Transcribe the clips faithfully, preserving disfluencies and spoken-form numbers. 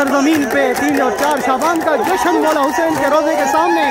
सरजमीन पे तीन और चार शाबान का जश्न मौला हुसैन के रोजे के सामने।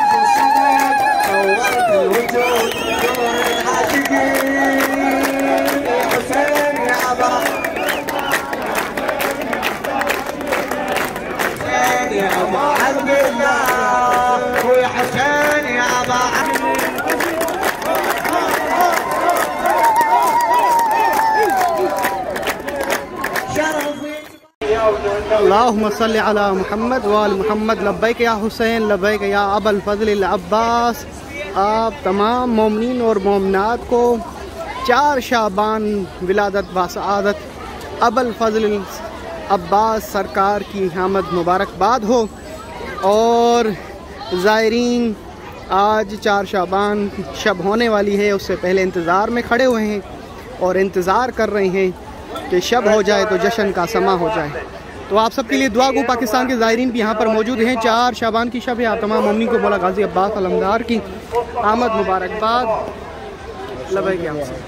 अल्लाहुम्मा सल्ली अला मुहम्मद व आल मुहम्मद। लब्बैक या हुसैन, लब्बैक या अबल, फजलिल अब्बास। आप तमाम मोमिनीन और मोमिनात को चार शाबान विलादत व सआदत अबल फजलिल अब्बास सरकार की आमद मुबारकबाद हो। और ज़ायरीन आज चार शाबान शब होने वाली है, उससे पहले इंतज़ार में खड़े हुए हैं और इंतज़ार कर रहे हैं कि शब हो जाए तो जश्न का समा हो जाए। तो आप सबके लिए दुआ गो। पाकिस्तान के ज़ायरीन भी यहाँ पर मौजूद हैं। चार शाबान की शब है। आप तमाम मोमिनीन को मौला गाजी अब्बास अलमदार की आमद मुबारकबाद। लबैक या हुसैन।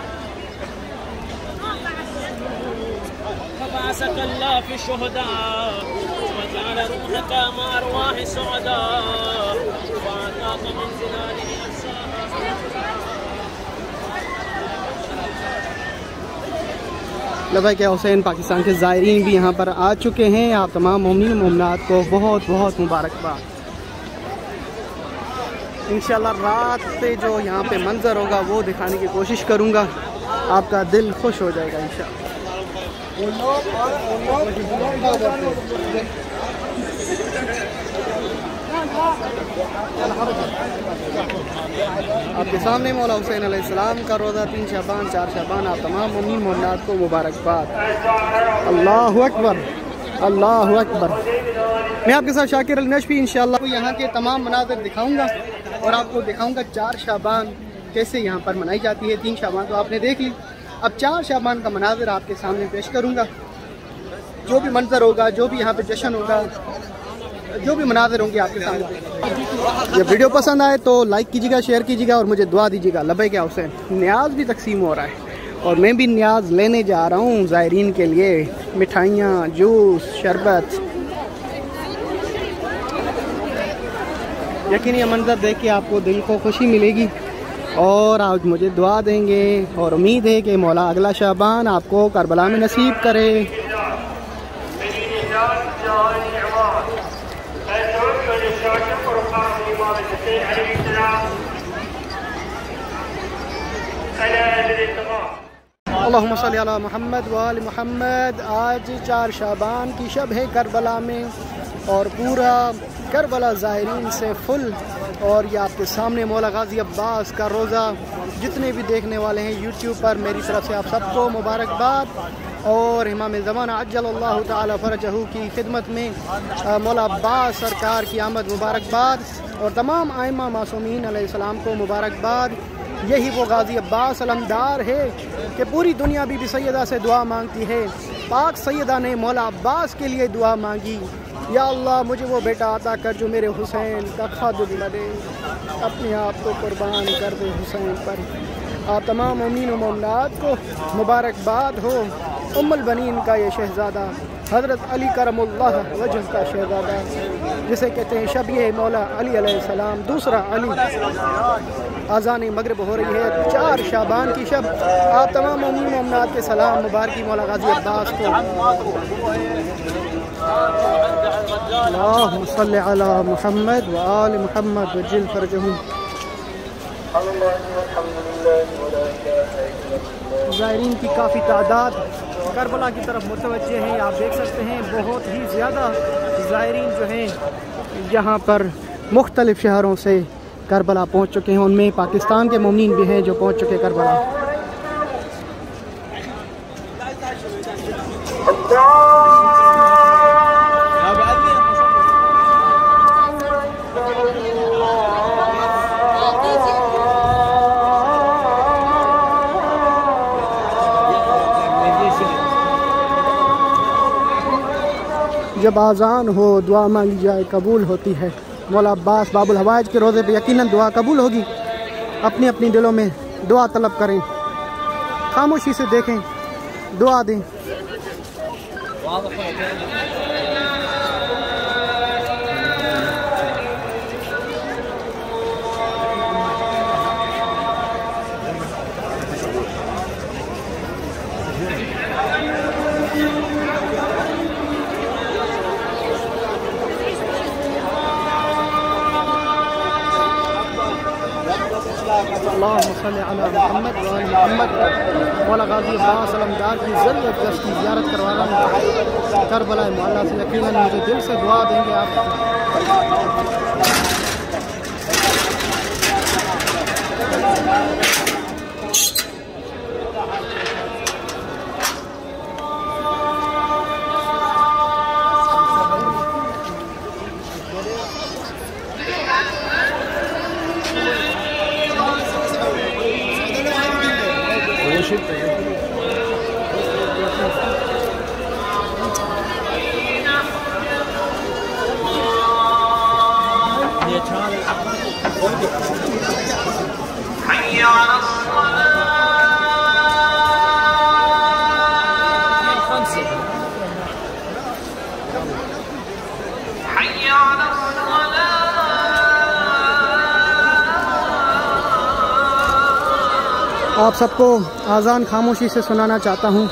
लबैक या हुसैन। पाकिस्तान के ज़ायरीन भी यहाँ पर आ चुके हैं। आप तमाम मोमिनीन मोमिनात को बहुत बहुत मुबारकबाद। इंशाल्लाह रात पे जो यहाँ पे मंजर होगा वो दिखाने की कोशिश करूँगा, आपका दिल खुश हो जाएगा इंशाल्लाह। आपके सामने मौला हुसैन अलैहिस्सलाम का रोज़ा तीन शबान चार शबान। आप तमाम मोमिनीन मोमिनात को मुबारकबाद। अल्लाहु अकबर, अल्लाहु अकबर। मैं आपके साथ शाकिर अल नजफी इंशाल्लाह को यहाँ के तमाम मनाज़िर दिखाऊंगा और आपको दिखाऊंगा चार शाबान कैसे यहाँ पर मनाई जाती है। तीन शाबान तो आपने देख ली, अब चार शाबान का मनाज़िर आपके सामने पेश करूँगा। जो भी मंजर होगा, जो भी यहाँ पे जश्न होगा, जो भी मनाज़िर होंगे आपके सामने। ये वीडियो पसंद आए तो लाइक कीजिएगा, शेयर कीजिएगा और मुझे दुआ दीजिएगा। लबैक या हुसैन। न्याज भी तकसीम हो रहा है और मैं भी न्याज लेने जा रहा हूँ ज़ायरीन के लिए। मिठाइयाँ, जूस, शरबत। यकीन ये मंजर देख के आपको दिल को खुशी मिलेगी और आज मुझे दुआ देंगे और उम्मीद है कि मौला अगला शाबान आपको करबला में नसीब करे। अल्लाहुम्मा सल्ली अला मुहम्मद व आल मुहम्मद। आज चार शाबान की शब है करबला में और पूरा करबला ज़ायरीन से फुल। और ये आपके सामने मौला गाजी अब्बास का रोज़ा। जितने भी देखने वाले हैं यूट्यूब पर, मेरी तरफ से आप सबको मुबारकबाद। और इमाम ज़माना अज्जलल्लाहु ताला फरजहू की खिदमत में मौला अब्बास सरकार की आमद मुबारकबाद और तमाम आइमा मासूमीन अलैहिस्सलाम को मुबारकबाद। यही वो गाजी अब्बास अलमदार है कि पूरी दुनिया बीबी सैयदा से दुआ मांगती है। पाक सैयदा ने मौला अब्बास के लिए दुआ मांगी, या अल्लाह मुझे वो बेटा अता कर जो मेरे हुसैन का खाद लड़े, अपने आप को कुर्बान कर दे हुसैन पर। आप तमाम मोमिन व मोमिनात को मुबारकबाद हो। उम्मुल बनीन का ये शहज़ादा हज़रत अली करमुल्लाह वजह का शहज़ादा, जिसे कहते हैं शबीह मौला अली अलैहिस्सलाम, दूसरा अली। अज़ान मगरिब हो रही है, चार शाबान की शब। आप तमाम मोमिन मोमिनात के सलाम मुबारकी मौला गाजी अब्बास को। अल्लाहुम्मा सल्ली अला मुहम्मद व आल मुहम्मद वज्जिल फरजहुम। ज़ायरीन की काफ़ी तादाद करबला की तरफ मुतवज्जे हैं। आप देख सकते हैं बहुत ही ज़्यादा ज़ायरीन जो हैं यहाँ पर मुख्तलिफ़ शहरों से करबला पहुँच चुके हैं। उनमें पाकिस्तान के मोमिनीन भी हैं जो पहुँच चुके करबला। जब आज़ान हो दुआ मांगी जाए कबूल होती है। मौला अब्बास बाबुल हवाइज के रोज़े पे यकीनन दुआ कबूल होगी। अपनी अपनी दिलों में दुआ तलब करें, खामोशी से देखें, दुआ दें। अल्लाहुम्मा सल्ली अला मुहम्मद व आलि मुहम्मद। मौला गाजी अब्बास अलमदार की ज़रूरत दस्त की ज़ियारत करवा रहा हूँ करबला मोहल्ला से। यकीनन मुझे दिल से दुआ देंगे आप। आप सबको आज़ान खामोशी से सुनाना चाहता हूँ।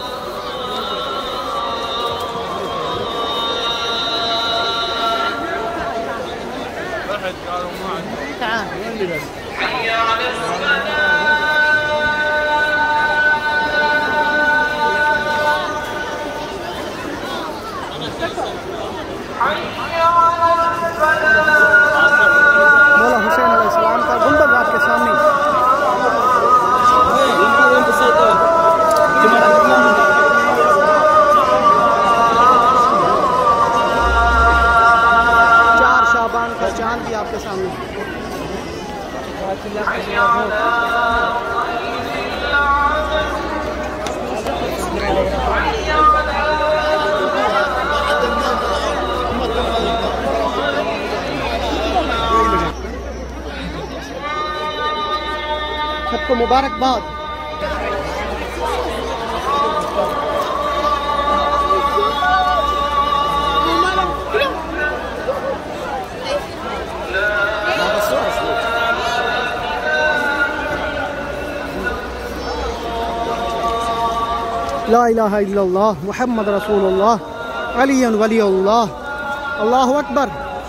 मौला हुसैन अलैहिस्सलाम का गुंबद आपके सामने। चार शाबान का चांद भी आपके सामने। सबको मुबारकबाद। ला इलाहा इल्लल्लाह मुहम्मद रसूलुल्लाह अलीन वलीउल्लाह अल्लाहु अकबर।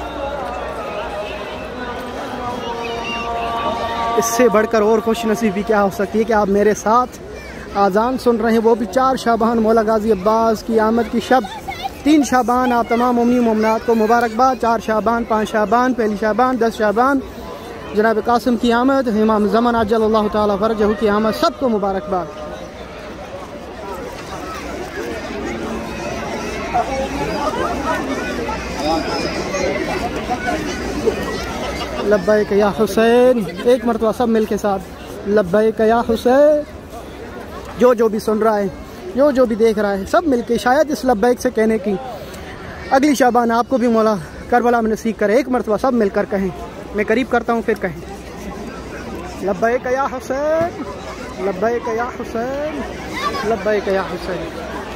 इससे बढ़कर और खुश नसीबी क्या हो सकती है कि आप मेरे साथ आज़ान सुन रहे हैं, वो भी चार शाबान मौला गाजी अब्बास की आमद की शब। तीन शाबान आप तमाम मोमिन मोमिनात को मुबारकबाद। चार शाबान, पाँच शाबान, पहली शाबान, दस शाबान जनाब कासिम की आमद, इमाम ज़माना अज्जलल्लाहु ताला फ़रजहू की आमद, सबको मुबारकबाद। लब्बैक या हुसैन। एक मरतबा सब मिल के साथ लब्बैक या हुसैन। जो जो भी सुन रहा है, जो जो भी देख रहा है, सब मिल के शायद इस लब्बैक से कहने की अगली शाबान आपको भी मौला करबला में नसीब करे। एक मरतबा सब मिलकर कहें। मैं करीब करता हूँ फिर कहें लब्बैक या हुसैन, लब्बैक या हुसैन, लब्बैक या हुसैन।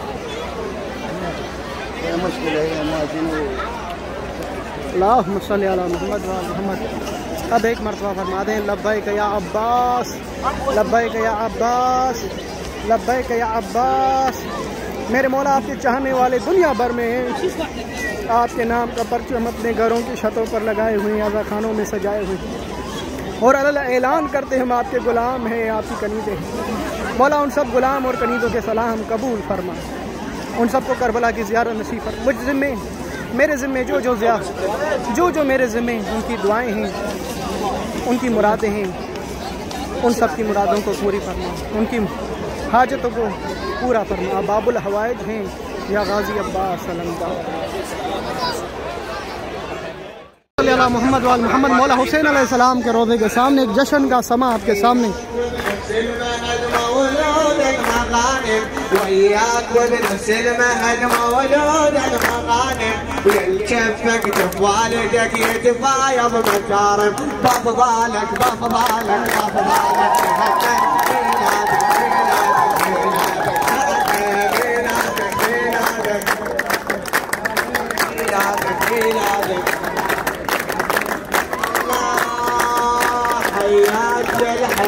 अल्लाहुम्मा सल्ली अला मुहम्मद व आलि मुहम्मद। अब एक मरतबा फरमा दें लब्बैक या अब्बास, लब्बैक या अब्बास, लब्बैक या अब्बास। मेरे मौला आपके चाहने वाले दुनिया भर में हैं। आपके नाम का परचम अपने घरों की छतों पर लगाए हुए हैं, आज़ा खानों में सजाए हुए हैं और अल्लाह ऐलान करते हैं हम आपके गुलाम हैं, आपकी कनीज़ें हैं। मौला उन सब गुलाम और कनीज़ों के सलाम कबूल फरमा। उन सबको करबला की ज़ियारत नसीब फरमा। मुझ ज़िम्मे, मेरे ज़िम्मे जो जो ज़िया जो जो मेरे ज़िम्मे उनकी दुआएं हैं, उनकी मुरादें हैं, उन सब की मुरादों को पूरी फरमा, उनकी हाजतों को पूरा फरमा। बाबुल हवाइज हैं या गाजी अब्बास मोहम्मद वाल मोहम्मद। मौला हुसैन अलैहिस्सलाम के रोज़े के सामने एक जश्न का समा आपके सामने।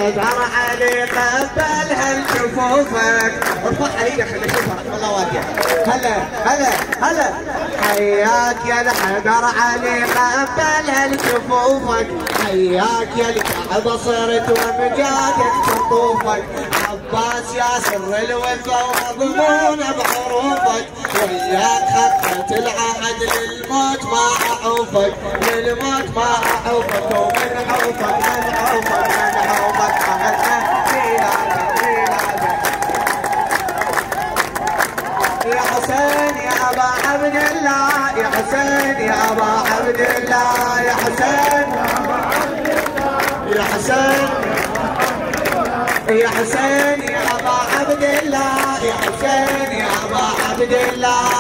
حيدر علي قبل هالجفوفك. ارفع ايدك خلي اشوفها رحم الله والديك. هلا هلا هلا حياك يا الحيدر علي قبل هالجفوفك. حياك يا الكعبة صرت ومجادك تطوفك. عباس يا سر الوفا ومضمون بحروفك. وياك خطة العهد للموت ما اعوفك. للموت ما اعوفك. ومن عوفك من عوفك من عوفك اهلنا ميلادك ميلادك. يا حسين يا ابا عبد الله. يا حسين يا ابا عبد الله. يا حسين يا حسين يا حسين يا ابا عبد الله. يا حسين يا ابا عبد الله.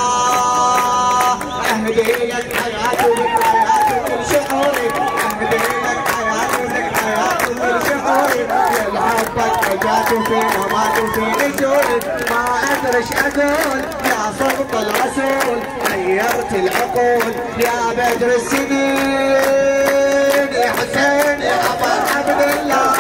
اهدي لك حياتي وذكرياتي وكل شعوري. اهدي لك حياتي وذكرياتي وكل شعوري. يا حبك حاجات وفينا مات وفي نزول. ما ادري ايش اقول يا صوت الرسول. غيرت العقول يا بدر السنين. يا حسين يا ابا عبد الله.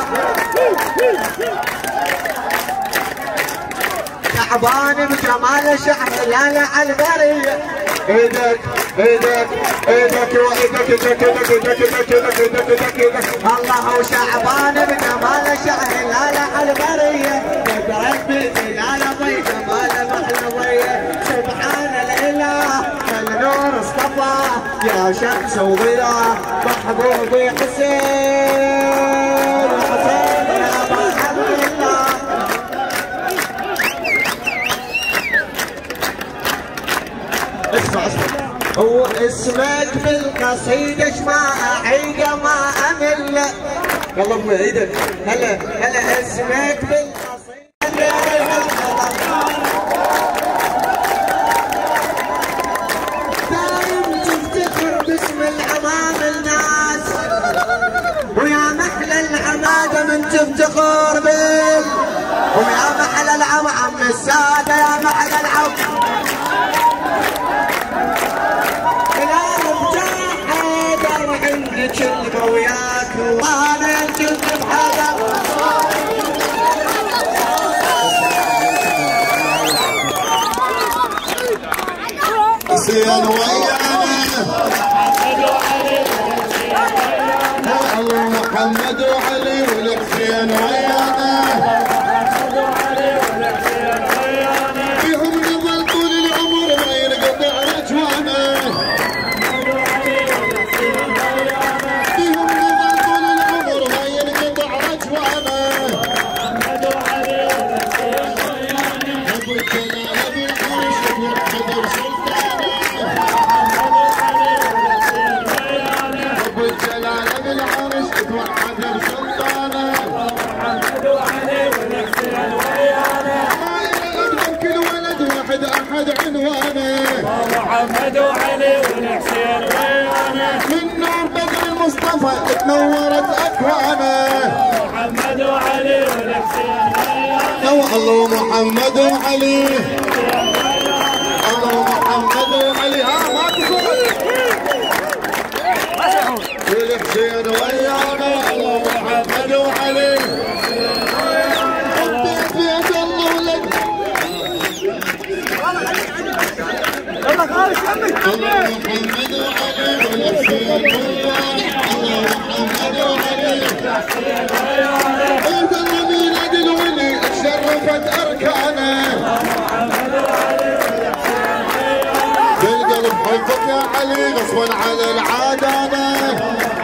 شعبان بجمال شحن لالا على البريه. ايدك ايدك ايدك وايدك ايدك ايدك ايدك ايدك ايدك ايدك ايدك. الله شعبان بجمال شحن لالا على البريه. بدرك بجلال ضي جمال محلويه. سبحان الاله النور اصطفى يا شمس وضياء محبوبي حسين. حسين يا ابا عبد الله. اسمع اسمع هو اسمك بالقصيدة اش ما اعيده ما امل. يلا ابوي عيدك. هلا هلا اسمك بالقصيدة. دايم تفتخر باسم العمام الناس. ويا محلى العمادة من تفتخر بال. ويا محلى العمام السادة. يا محلى العم كلمة وياك وانا كنت بحذر. حسين ويانا الله محمد وعلي والحسين ويانا. فيهم نظل طول العمر ما ينقطع رجوانا. محمد وعلي والحسين ويانا. من نور بدر المصطفى تنورت اكوانه. محمد وعلي والحسين ويانا. الله محمد وعلي. الله محمد وعلي. ها ما تقول والحسين ويانا. الله محمد وعلي. بيت الله ولك. الله محمد وعلي والحسين ويانا. الله محمد وعلي. انت الذي نادي الولي شرفت اركانه. بالقلب حبك يا علي غصبا على العادانه.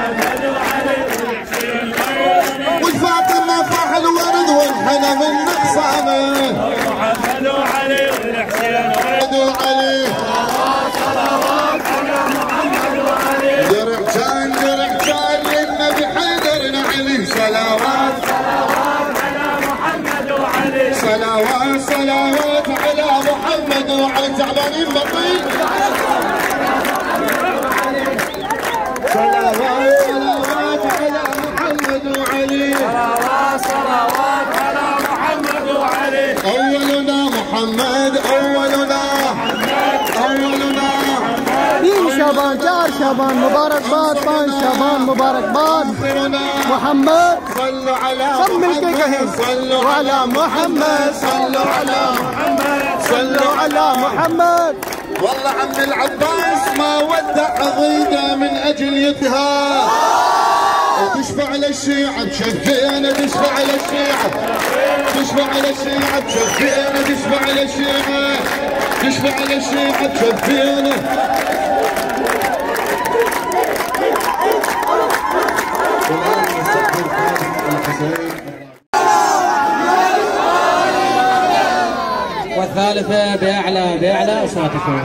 والفاطمه فرح الورد والحنى من نقصانه. محمد وعلي والحسين وعلي. صلوات على محمد وعلي. درع كان درع كان للنبي حيدر نعلي. صلوات صلوات على محمد وعلي. صلوات صلوات على محمد وعلي. تعبانين بطيء. صلوات صلوات على محمد وعلي. صلوات صلوات على محمد وعلي. أولنا محمد أولنا أولنا إن شاء शाबान, चार शाबान मुबारकबाद, पाँच शाबान मुबारकबाद। मोहम्मद सब मिलके कहें वाला मोहम्मद, सल्लु अला मोहम्मद, सल्लु अला मोहम्मद। والله عم العباس ما ودع عضيده من اجل يدها، وتشفع للشيعة بشفينا، تشفع للشيعة، تشفع للشيعة بشفينا، تشفع للشيعة، تشفع للشيعة بشفينا. والآن نستقبل الحسين. والثالثة بأعلى بأعلى أصواتكم.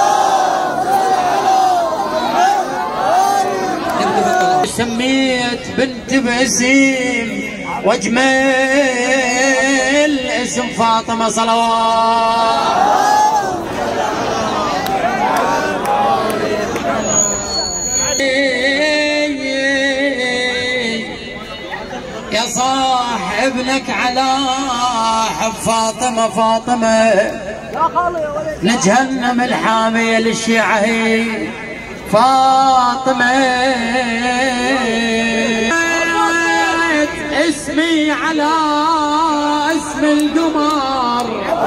سميت بنت باسم واجمل اسم فاطمة صلوات. يا صاح ابنك على حب فاطمة، فاطمة لجهنم الحامية للشيعة هي فاطمة. اسمي على اسم القمر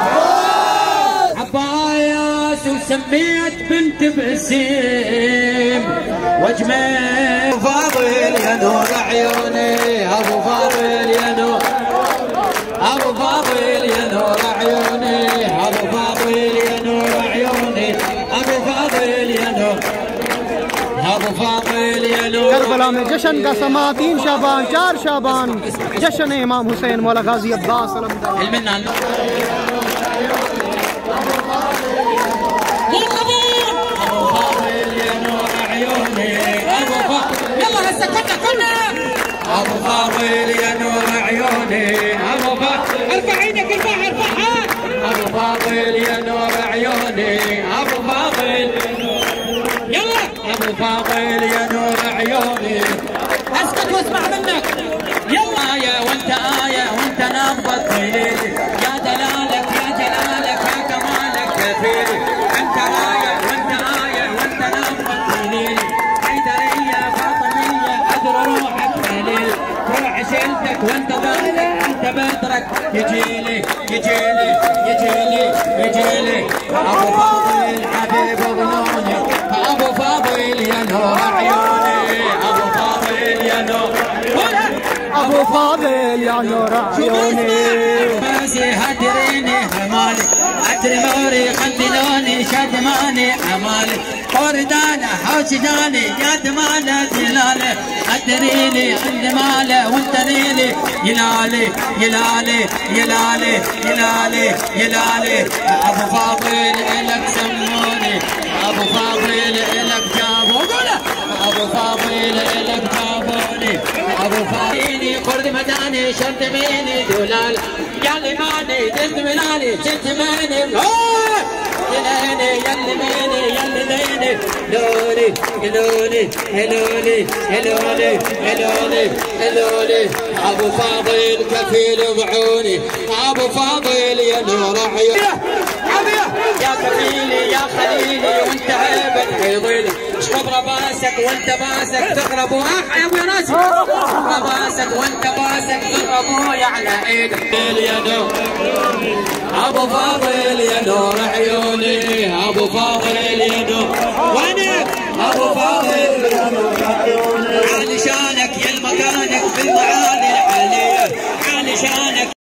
عباس، وسميت بنت باسم واجمل. ابو فاضل يا نور عيوني، ابو فاضل يا نور، ابو فاضل يا نور عيوني، ابو فاضل يا نور عيوني، ابو فاضل يا نور، ابو فاضل يا نور। करबला में जश्न का समा तीन शाबान, चार शाबान जश्न इमाम हुसैन मौला गाजी अब्बास ابو فاضل يا نور عيوني، ابو فاضل ارفع ايدك، ارفعها ارفعها. ابو فاضل يا نور عيوني، ابو فاضل يلا، ابو فاضل يا نور عيوني. اسكت واسمع منك يلا يا وانت آية وانت نبضة ليلي، يا دلالك يا جلالك يا كمالك كفيلي، انت آية وانت آية وانت نبضة ليلي، حيدرية فاطمية ادري روحك ليل، روح شلتك وانت بدرك، انت بدرك يجيلي يجيلي يجيلي يجيلي. ابو فاضل حبيب ظنوني، ابو فاضل يا نور عيوني، ابو فاضل يا نور، ابو فاضل يا نور عيوني. باسي هدريني همالي، ادري موري خلدلوني شدماني امالي، وردانه حوشداني يا دماله جلاله، ادريني عند ماله وانت نيلي يلالي يلالي يلالي يلالي يلالي. ابو فاضل الك سموني، ابو فاضل الك جابوا، ابو فاضل الك جابوني، ابو فاضل قرد مداني شرد ميني دولال، ياللي ماني دلت ملالي شلت ماني يليني ياللي ميني ياللي ليني لولي لولي لولي لولي لولي لولي. ابو فاضل كفيل بعوني، ابو فاضل يا نور عيوني، يا كفيلي يا خليلي وانت عيبك حيضيلي، اشرب رباسك وانت باسك تقرب واح يا ابو راسك، رباسك وانت باسك تقرب على ايدك يا نور. ابو فاضل يا نور عيوني، ابو فاضل يا نور، وينك ابو فاضل يا نور عيوني، علشانك يا مكانك بالمعالي العاليه، علشانك